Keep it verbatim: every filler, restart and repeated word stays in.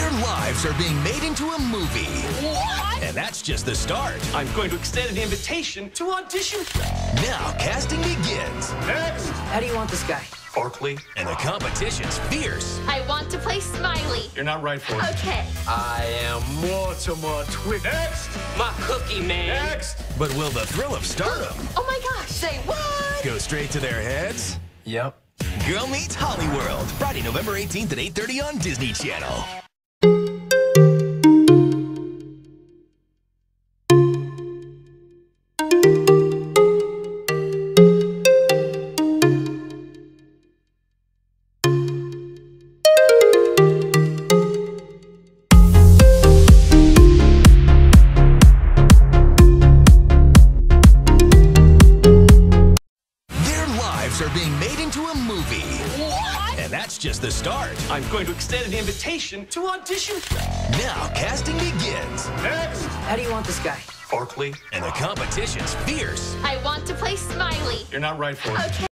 Their lives are being made into a movie. What? And that's just the start. I'm going to extend an invitation to audition. Now casting begins. Next! How do you want this guy? Barkley. And the competition's fierce. I want to play Smiley. You're not right for it. Okay. I am Mortimer Twig. Next! My cookie man. Next! But will the thrill of stardom Oh my gosh. Say what? go straight to their heads? Yep. Girl Meets Hollyworld, Friday, November eighteenth at eight thirty on Disney Channel. Are being made into a movie. What? And that's just the start. I'm going to extend an invitation to audition. Now casting begins. Next! How do you want this guy? Barkley. And the competition's fierce. I want to play Smiley. You're not right for it. Okay.